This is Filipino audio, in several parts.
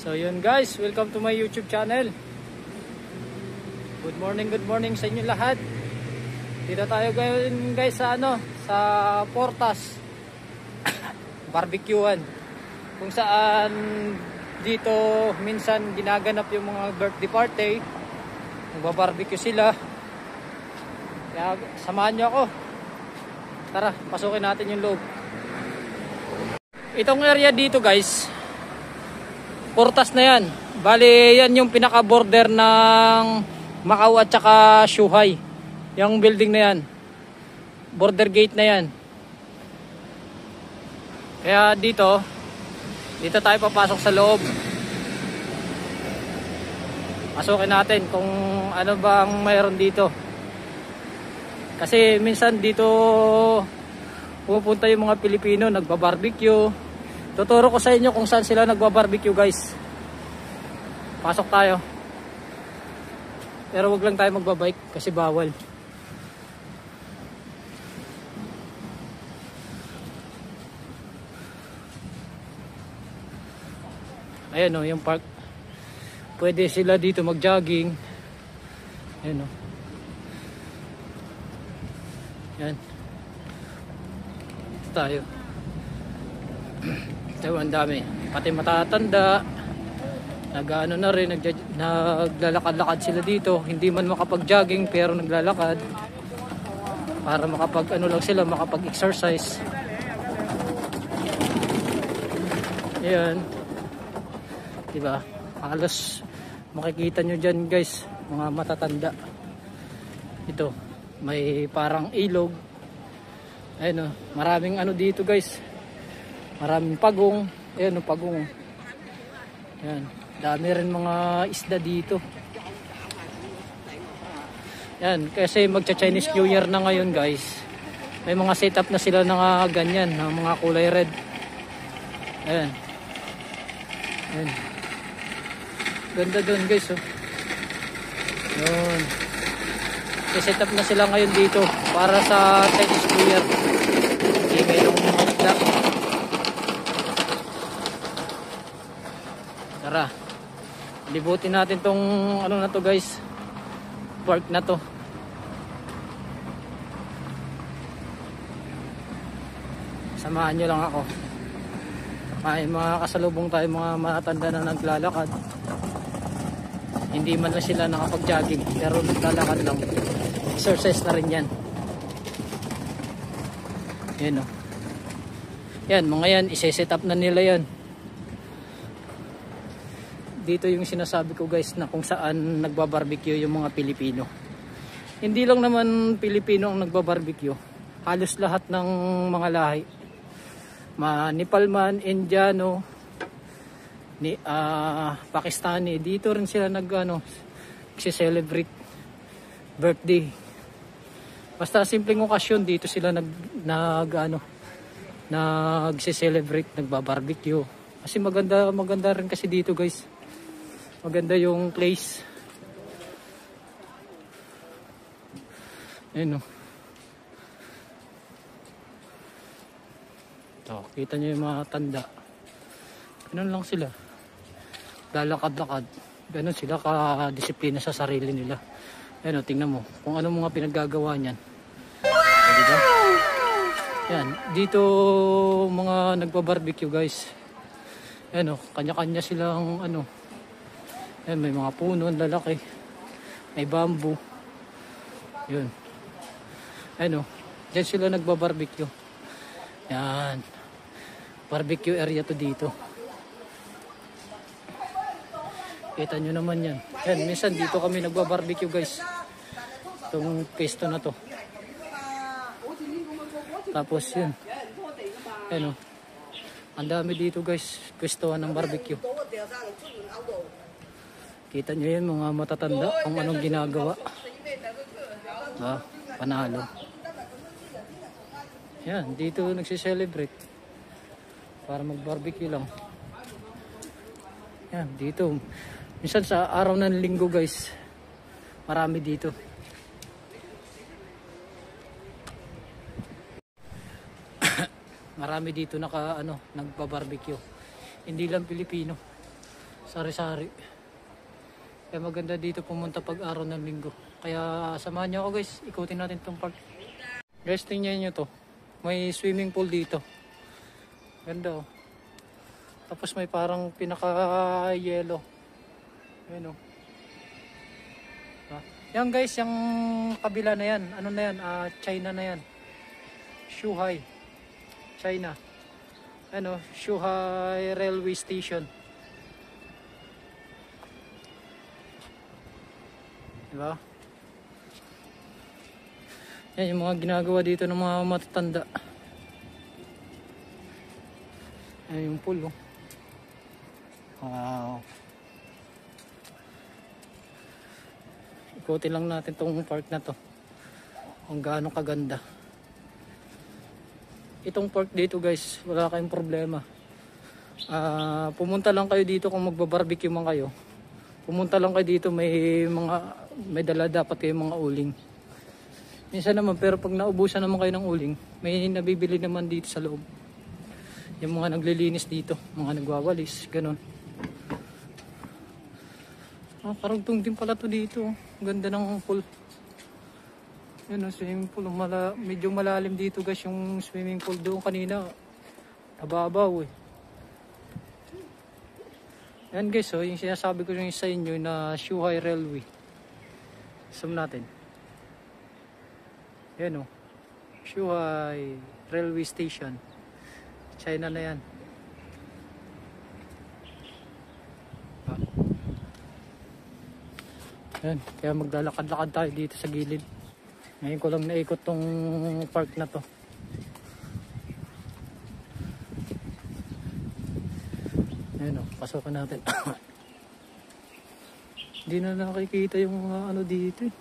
So yun guys, welcome to my YouTube channel. Good morning sa inyo lahat. Dito tayo ngayon guys sa sa Portas barbecuean. Kung saan dito minsan ginaganap yung mga birthday party. Nagbabarbecue sila. Kaya samahan niyo ako. Tara, pasukin natin yung loob. Itong area dito guys, Portas na yan. Bali, yan yung pinaka-border ng Macau at saka Zhuhai. Yung building na yan. Border gate na yan. Kaya dito tayo papasok sa loob. Pasukin natin kung ano bang mayroon dito. Kasi minsan dito pupunta yung mga Pilipino, nagbabarbecue. Tuturo ko sa inyo kung saan sila nagbabarbecue guys. Pasok tayo. Pero wag lang tayo magbabike kasi bawal. Ayan o, yung park. Pwede sila dito mag-jogging. Ayan o. Yan. Tayo. Ito ang dami. Pati matatanda. Nag-ano na rin. Naglalakad-lakad sila dito. Hindi man makapag-jogging pero naglalakad. Para makapag-ano lang sila. Makapag-exercise. Ayan. Diba? Halos makikita nyo dyan guys. Mga matatanda. Ito. May parang ilog. Ayan o. Maraming ano dito guys. Maraming pagong. Ayan o, pagong. Ayan. Dami rin mga isda dito. Ayan. Kasi magcha-Chinese New Year na ngayon guys. May mga setup na sila ng ganyan. Ng mga kulay red. Ayan. Ayan. Ganda dun guys oh. Ayan. Setup na sila ngayon dito para sa Chinese New Year. Okay, mayroong mga isda. Tara, libutin natin tong ano na to guys, park na to. Samahan nyo lang ako. May mga kasalubong tayo, mga matanda na naglalakad. Hindi man na sila nakapag-jogging pero naglalakad lang. Exercise na rin yan. Yan o. Yan, mga yan, ise-set up na nila yan. Dito yung sinasabi ko guys na kung saan nagbabarbecue yung mga Pilipino. Hindi lang naman Pilipino ang nagbabarbecue. Halos lahat ng mga lahi. Nepal man, Indiano, Pakistani. Dito rin sila nagse-celebrate birthday. Basta simpleng okasyon dito sila nagse-celebrate, nagbabarbecue. Kasi maganda rin kasi dito guys. Maganda yung place. Ayun o. Ito, kita nyo yung mga tanda. Ganun lang sila. Lalakad-lakad. Ganun sila ka-disiplina sa sarili nila. Ayun o, tingnan mo. Kung ano mga pinaggagawa niyan. Diba? Yan. Dito mga nagbabarbecue guys. Ayun o, kanya-kanya silang Ayan, may mga puno, lalaki. May bamboo. Yun. Ayan o. Diyan sila nagbabarbecue. Yan. Barbecue area to dito. Kita nyo naman yan. Ayan, minsan dito kami nagbabarbecue guys. Itong pesto na to. Tapos yun. Ayan o. Ang dami dito guys. Pwestuhan ng barbecue. Kita nyo yan mga matatanda kung anong ginagawa. Panalo. Yan, dito nagsiselebrate. Para mag-barbecue lang. Yan, dito. Minsan sa araw ng linggo guys. Marami dito. Marami dito nagba-barbecue. Hindi lang Pilipino. Sari-sari. Kaya maganda dito pumunta pag araw ng linggo. Kaya samahan niyo ako guys, ikutin natin tong park. Guys, tingnan nyo to. May swimming pool dito. Ganda oh. Tapos may parang pinaka-yellow. Ayan oh. Yan guys, yung kabila na yan. Ano na yan? China na yan. Zhuhai. China. Ano? Zhuhai Railway Station. Diba? Yan yung mga ginagawa dito ng mga matatanda. Yan yung pool oh. Wow. Ikutin lang natin tong park na to. Kung gaano kaganda. Itong park dito guys, wala kayong problema. Pumunta lang kayo dito kung magba-barbecue man kayo. Pumunta lang kayo dito, may dala dapat kayong mga uling. Minsan naman, pero pag naubusan naman kayo ng uling, may nabibili naman dito sa loob. Yung mga naglilinis dito, mga nagwawalis, ganun. Karugtong din pala to dito. Ganda ng pool. Yan o, swimming pool. Medyo malalim dito guys yung swimming pool doon kanina. Nababaw eh. Yan guys, so yung sinasabi ko rin sa inyo na Zhuhai Railway. Zoom natin. Yan o. Zhuhai Railway Station. China na yan. Yan, kaya maglalakad-lakad tayo dito sa gilid. Ngayon ko lang naikot tong park na to. Ayan o, pasokan natin. Hindi na nakikita yung mga ano dito eh.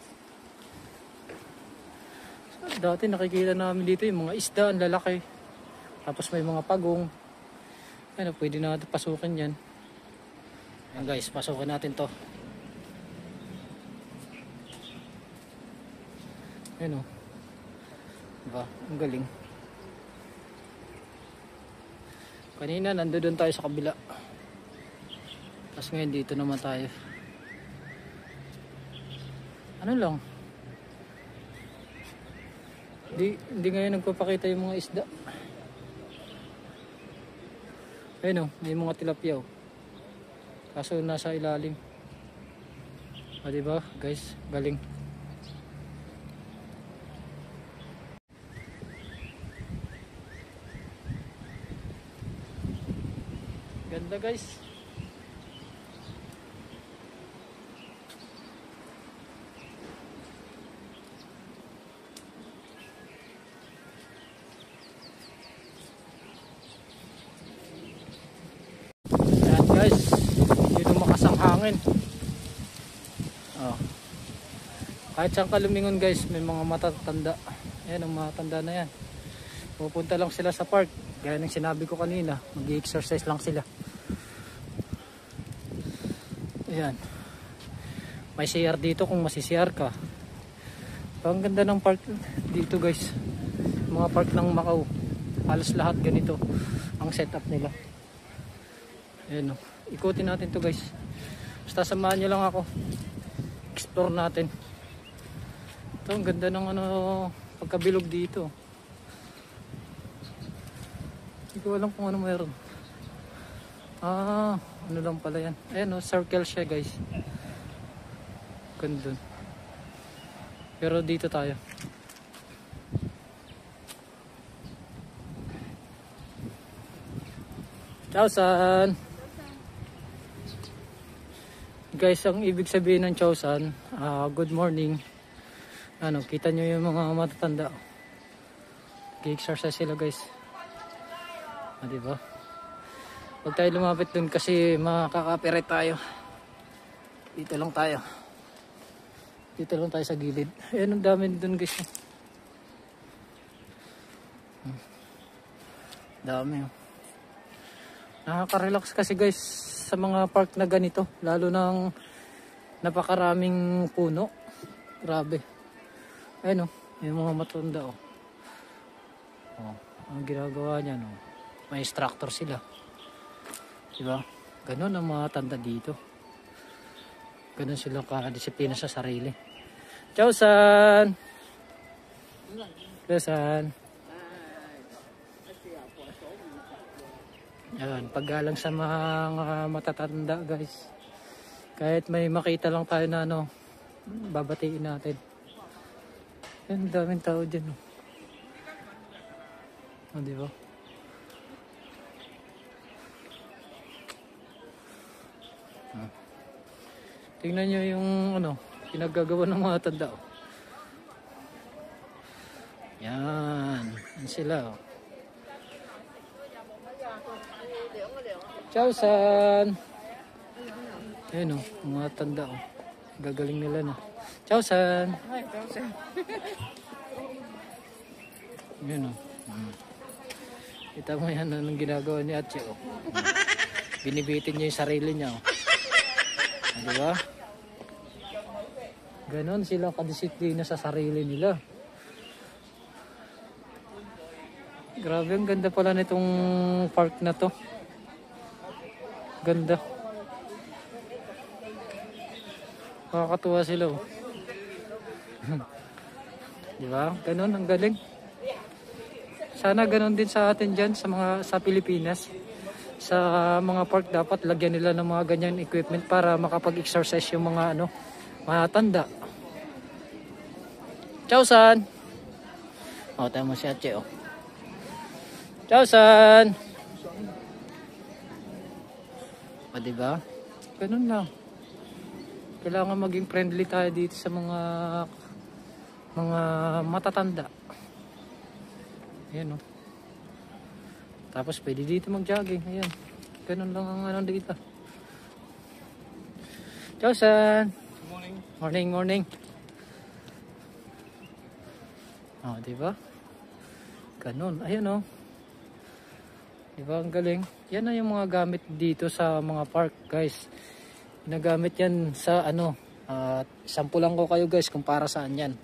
Dati nakikita namin dito yung mga isda, ang lalaki. Tapos may mga pagong. Ayan o, pwede natin pasukin yan. Ayan guys, pasukin natin to. Ayan o. Diba? Ang galing. Kanina nandoon tayo sa kabila. Tapos ngayon dito naman tayo. Ano lang. Hindi ngayon nagpapakita yung mga isda. Ayan o. May mga tilapia o. Kaso nasa ilalim. Diba guys? Galing. Ganda guys. Ayan guys, hindi lumakas ang hangin. Kahit saan ka lumingon guys, may mga matatanda. Ayan ang matanda na yan. Pupunta lang sila sa park. Gaya ng sinabi ko kanina, mag-exercise lang sila. Ayan. May CR dito kung masi-CR ka. Ang ganda ng park dito guys. Mga park ng Macau. Halos lahat ganito ang setup nila. Ayan o. Ikutin natin to guys. Basta samahan nyo lang ako. Explore natin. Ito ang ganda ng ano, pagkabilog dito. Hindi ko alam kung ano mayroon. Ano lang pala yan. Ayan o, circle siya guys. Ganda. Pero dito tayo. Chowsan! Guys, ang ibig sabihin ng Chowsan, good morning. Ano, kita nyo yung mga matatanda. Nag-exercise sila guys. Diba? Huwag tayo lumapit dun kasi makaka-copyright tayo. Dito lang tayo. Dito lang tayo sa gilid. Ayan, ang dami dun guys. Dami oh. Nakaka-relax kasi guys sa mga park na ganito. Lalo ng napakaraming puno. Grabe. Ayan oh. Yung mga matunda oh. Ang ginagawa niya no. May instructor sila. Diba? Ganon ang mga tanda dito. Ganon sila ka-disiplina sa sarili. Ciao san! Ciao san! Ayan, paggalang sa mga matatanda guys. Kahit may makita lang tayo na ano, babatiin natin. Ayan, daming tao dyan. Oh, di ba? Tingnan nyo yung ano, pinagagawa ng mga tanda. Oh. Yan. Yan sila. Oh. Ciao san. Ayun oh, mga tanda. Oh. Gagaling nila na. Ciao san. Yun oh. Kita mo yan anong ginagawa ni Atche. Oh. Binibitin niya yung sarili niya. Oh. Diba? Ganon sila kadisiplina sa sarili nila. Grabe, ang ganda pala nitong park na to. Ganda. Makakatuwa sila. Oh. Diba? Ganon, ang galing. Sana ganon din sa atin dyan sa Pilipinas. Sa mga park dapat lagyan nila ng mga ganyan equipment para makapag-exercise yung mga ano, mga tanda. Ciao san. Oh, tayo mo si Atche oh. Ciao san. O diba? Ganun lang. Kailangan maging friendly tayo dito sa mga matatanda. Ayan oh. Tapos pwede dito mag-jogging. Ayan. Ganun lang ang ano dito. Ciao san. Morning. Morning, morning. Oh, di ba? Ganun. Ayan oh. Di ba ang galing? Yan na yung mga gamit dito sa mga park, guys. Ginagamit yan sa ano, sample lang ko kayo guys kung para saan yan.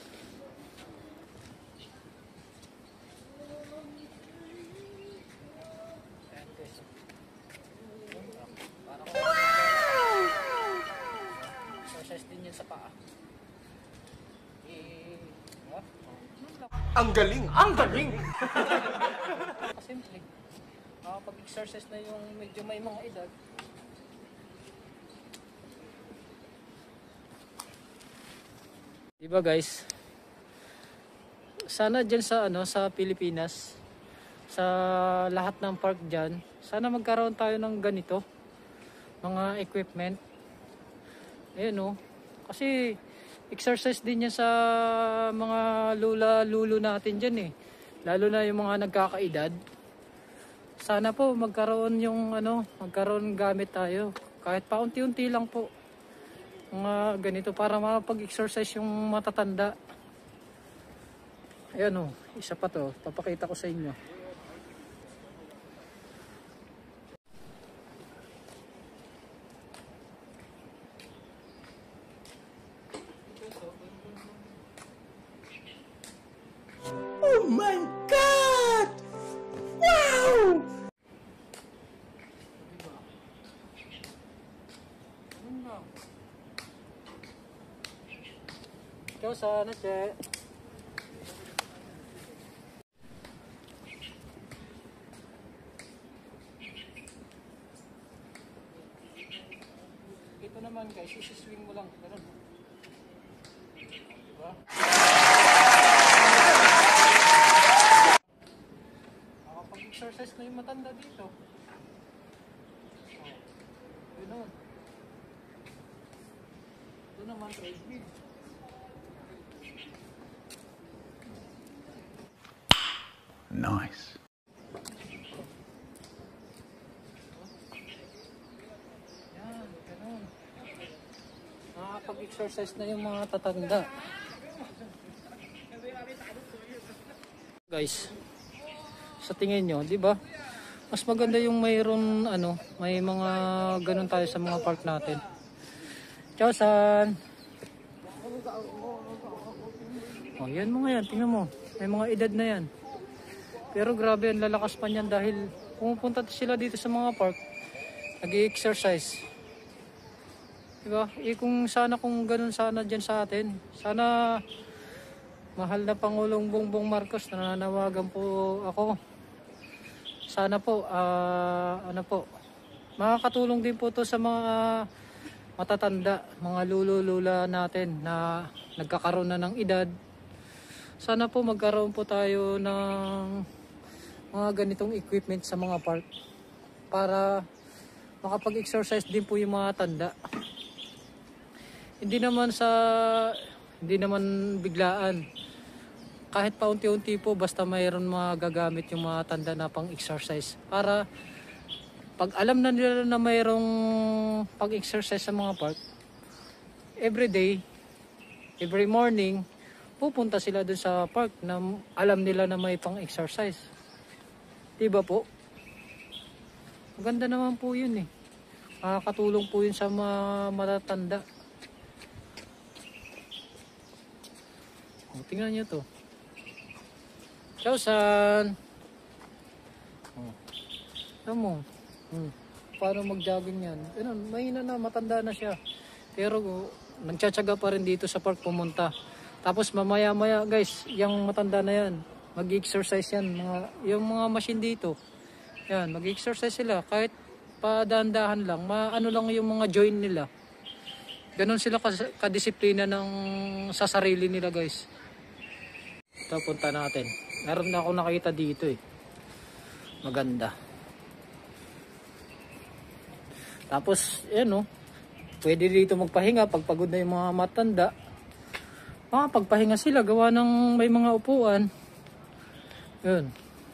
Ang galing! Ang galing! Simple. Makapag-exercise na yung medyo may mga edad. Diba guys? Sana dyan sa ano, sa Pilipinas, sa lahat ng park dyan, sana magkaroon tayo ng ganito, mga equipment. Ayan o. Kasi exercise din yan sa mga lula-lulo natin dyan eh. Lalo na yung mga nagkakaedad. Sana po magkaroon yung ano, magkaroon gamit tayo. Kahit paunti-unti lang po. Mga ganito para makapag-exercise yung matatanda. Ayan o, isa pa to. Papakita ko sa inyo. Oh my God! Wow! Ciao sana, Che. Ito naman guys, isi-swing mo lang. Ganun. Diba? Makapag-exercise na yung matanda dito. Ganun. Ito naman, treadmill. Nice. Yan, ganun. Nakakapag-exercise na yung mga tatanda. Guys, sa tingin nyo, di ba? Mas maganda yung mayroon ano, may mga ganun tayo sa mga park natin. Ciao san. Oh, yan mga yan, tingnan mo. May mga edad na yan. Pero grabe, ang lalakas pa niyan dahil pumupunta sila dito sa mga park. nag-i-exercise. Diba? Kung ganun sana dyan sa atin. Sana mahal na Pangulong Bongbong Marcos, nananawagan po ako. Sana po, makakatulong din po to sa mga matatanda, mga lulula natin na nagkakaroon na ng edad. Sana po magkaroon po tayo ng mga ganitong equipment sa mga park para makapag-exercise din po yung mga tanda. Hindi naman biglaan. Kahit paunti-unti po, basta mayroon magagamit yung mga tanda na pang-exercise. Para pag alam na nila na mayroong pang-exercise sa mga park, every day, every morning, pupunta sila dun sa park na alam nila na may pang-exercise. Diba po? Maganda naman po yun eh. Makakatulong po yun sa mga matatanda. Tingnan nyo to. Chowsan! Alam mo, paano mag-jogging yan? Mahina na, matanda na siya. Pero nagtsatsaga pa rin dito sa park pumunta. Tapos mamaya-maya guys, yung matanda na yan, mag-exercise yan. Yung mga machine dito, yan, mag-exercise sila. Kahit padahan-dahan lang, maano lang yung mga joint nila. Ganon sila kadisiplina sa sarili nila guys. Ito, punta natin. Meron na ako nakita dito eh. Maganda. Tapos, yan pwede dito magpahinga pag pagod na yung mga matanda. Pagpahinga sila, gawa ng may mga upuan. Yun.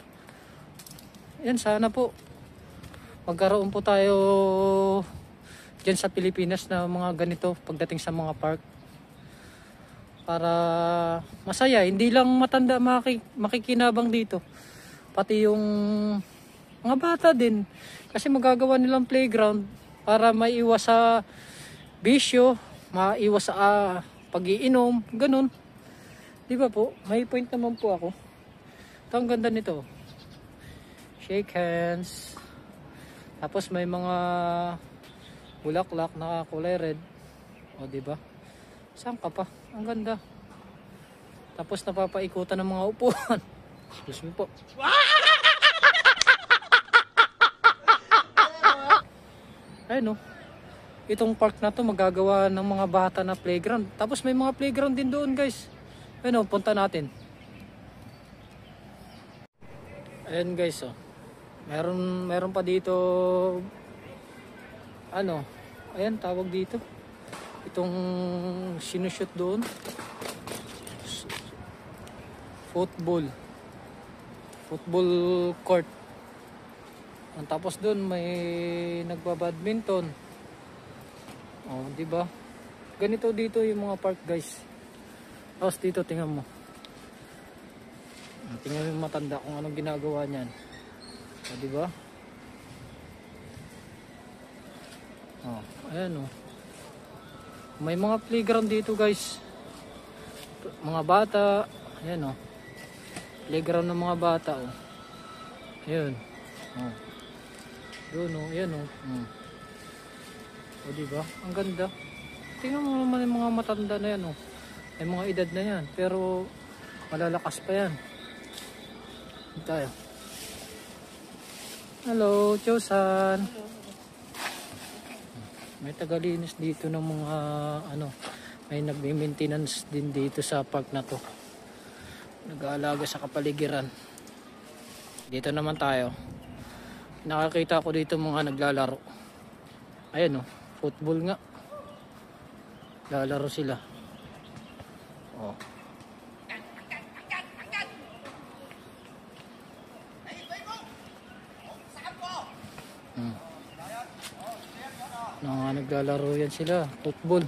Yan, sana po. Magkaroon po tayo dyan sa Pilipinas na mga ganito pagdating sa mga park. Para masaya, hindi lang matanda makikinabang dito, pati yung mga bata din, kasi magagawa nilang playground para maiwas sa bisyo, maiwas sa pag-iinom, ganun. Di ba po? May point naman po ako. Ito, ang ganda nito, shake hands, tapos may mga bulaklak na kulay red, o di ba? Saan ka pa? Ang ganda. Tapos napapaikutan ng mga upuan. Excuse me po. Ayun itong park na to magagawa ng mga bata na playground. Tapos may mga playground din doon guys. Ayun punta natin. Ayun guys meron pa dito ayan tawag dito. Itong sinushoot doon, football court. Tapos doon may nagbabadminton. Di ba? Ganito dito yung mga park guys. Tapos dito tingnan mo. Tingnan yung matanda kung anong ginagawa niyan. Di ba? Ayan may mga playground dito guys, mga bata, ayan playground ng mga bata ayan doon ayan diba, ang ganda. Tingnan mo naman yung mga matanda na yan may mga edad na yan, pero malalakas pa yan. Tayo. Hello, Chosan. May tagalinis dito ng mga may nagme-maintenance din dito sa park na to. Nag-aalaga sa kapaligiran. Dito naman tayo. Nakakita ko dito mga naglalaro. Ayan football nga. Lalaro sila. Naglalaro yan sila, football.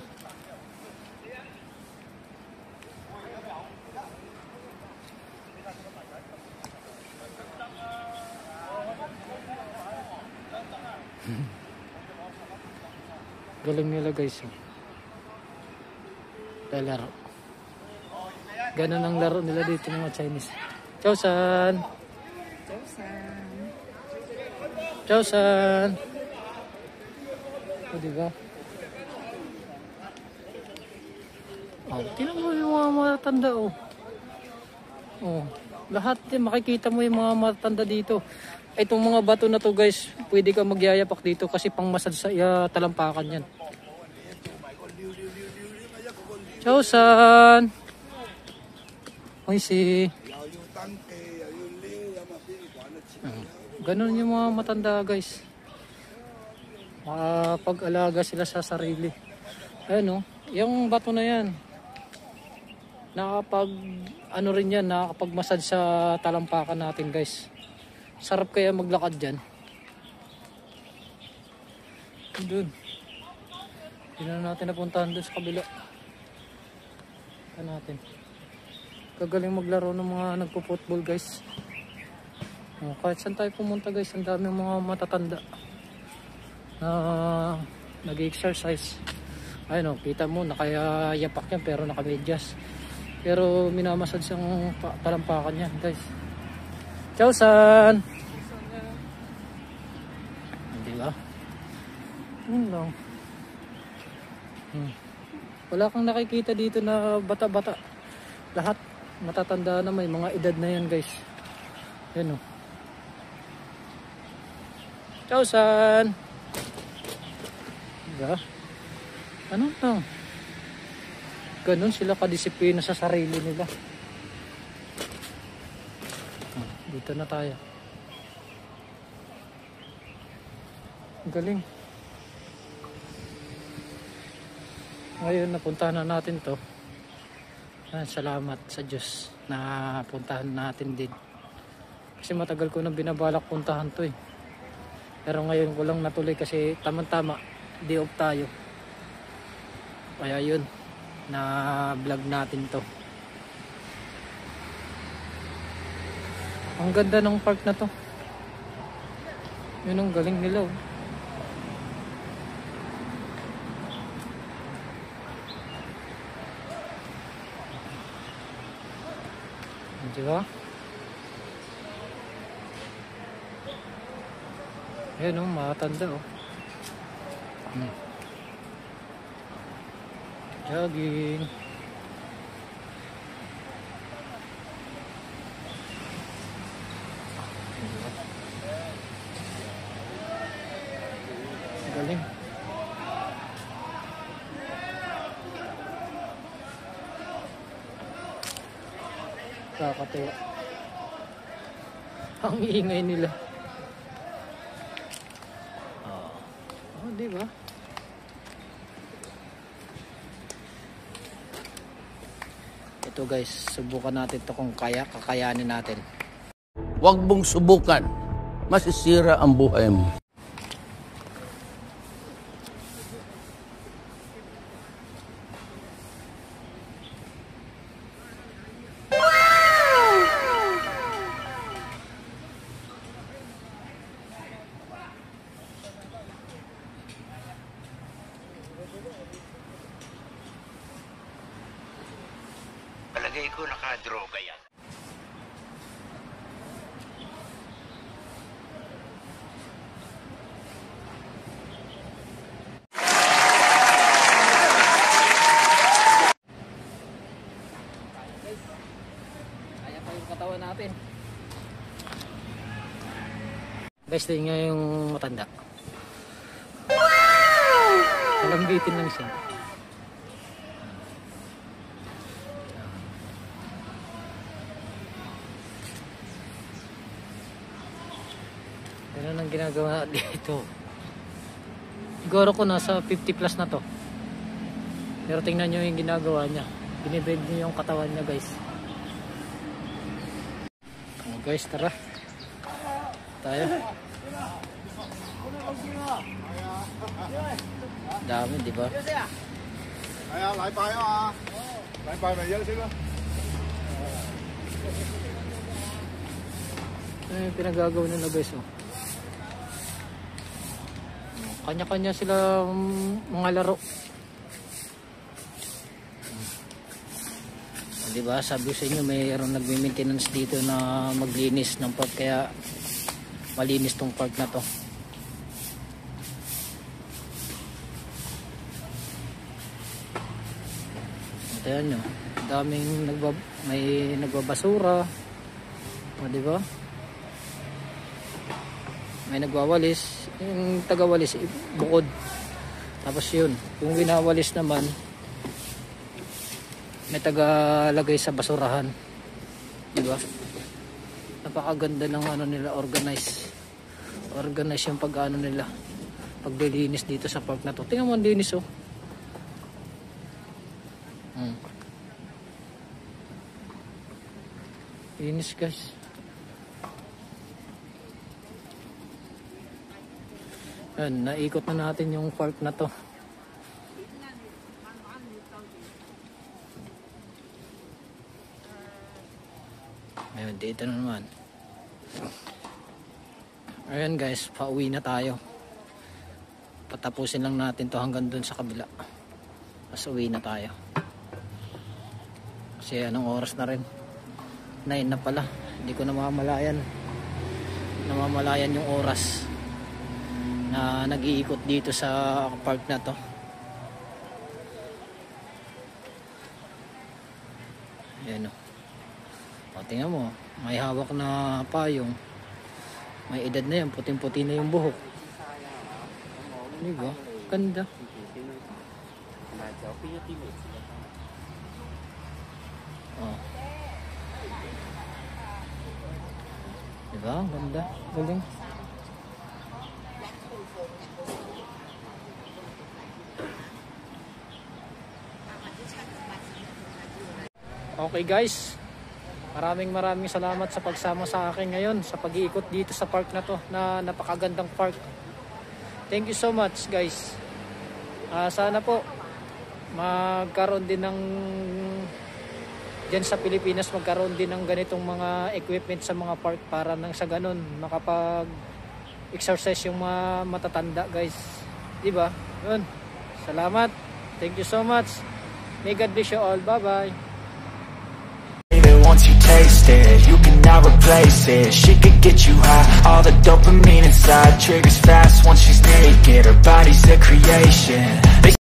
Galing nila guys. Lalaro. Ganun ang laro nila dito mga Chinese. Chowsan! Chowsan! Chowsan! O, diba? Oh, tingnan mo yung mga matanda, oh. Oh, lahat din, makikita mo yung mga matanda dito. Itong mga bato na to, guys, pwede ka magyayapak dito kasi pang masad sa talampakan yan. Ciao, san! Hoy, si... Ganun yung mga matanda, guys. Pag-alaga sila sa sarili. Ayan, oh, yung bato na yan. Ano rin yan, nakakapag-massage sa talampakan natin, guys. Sarap kaya maglakad dyan. Doon. Hindi na natin napuntahan doon sa kabila. Natin. Kagaling maglaro ng mga nagpo-football, guys. Kahit saan tayo pumunta, guys, ang dami mga matatanda na nag-exercise. Ayun, kita mo, nakayapak yan pero nakamedyas. Pero minamassage ang talampakan yan, guys. Ciao, san! Hindi ba? Lang. Wala kang nakikita dito na bata-bata. Lahat matatanda na, may mga edad na yan, guys. Yan, oh. Ciao, san! Diba? Ano lang? Ganun sila kadisiplina sa sarili nila. Dito na tayo. Galing. Ngayon napuntahan na natin to. Salamat sa Diyos na puntahan natin din. Kasi matagal ko nang binabalak puntahan to, eh. Pero ngayon ko lang natuloy kasi tamang-tama day off tayo. Kaya yun, na vlog natin to. Ang ganda ng park na to. Yun ang galing nila, oh. Diba? Ayan, oh, matanda, oh. Jogging. Galing. Kakatuwa. Ang iingay nila. Oh, di ba? Ito, guys, subukan natin to kung kakayanin natin. Huwag mong subukan. Masisira ang buhay mo. Palagay ko nakadroga yan. Kaya pa yung katawan natin. Guys, tingnan nga yung matanda. Malambitin lang siya. Ganun ang ginagawa dito. Siguro ko nasa 50 plus na to. Pero tingnan nyo yung ginagawa niya. Binibend niya yung katawan niya, guys. Oh, guys, tara. Tayo. Dami, di ba? Yung pinagagawa nila, guys, oh. Kanya-kanya sila mga laro. Diba, sabi sa inyo mayroong nagme-maintenance dito na maglinis ng park, kaya malinis tong park na to. Ayan nyo, daming may nagbabasura, o diba? May nagwawalis, yung tagawalis bukod. Tapos yun, yung winawalis naman may tagalagay sa basurahan, diba? Napakaganda ng ano nila, organize yung pag-ano nila, paglilinis dito sa park na to. Tingnan mo ang linis, oh. Linis, guys. Yan, naikot na natin yung park na to. Ayun, dito na naman. Ayun guys, pauwi na tayo. Patapusin lang natin to hanggang dun sa kabila. Tapos uwi na tayo. Kasi anong oras na rin? 9 na pala. Hindi ko namamalayan yung oras na nag-iikot dito sa park na to. Ayan o. O, tingnan mo, may hawak na payong. May edad na yan, puting-puti na yung buhok. Diba? Ganda. Oh. Diba? Ganda. Galing. Okay guys, maraming salamat sa pagsama sa akin ngayon sa pag-iikot dito sa park na to, na napakagandang park. Thank you so much guys. Sana po magkaroon din ng dyan sa Pilipinas, magkaroon din ng ganitong mga equipment sa mga park para nang sa ganun makapag exercise yung mga matatanda guys, diba? Yun, salamat, thank you so much, may God bless you all, bye bye. Once you taste it, you cannot replace it. She could get you high, all the dopamine inside triggers fast once she's naked. Her body's a creation.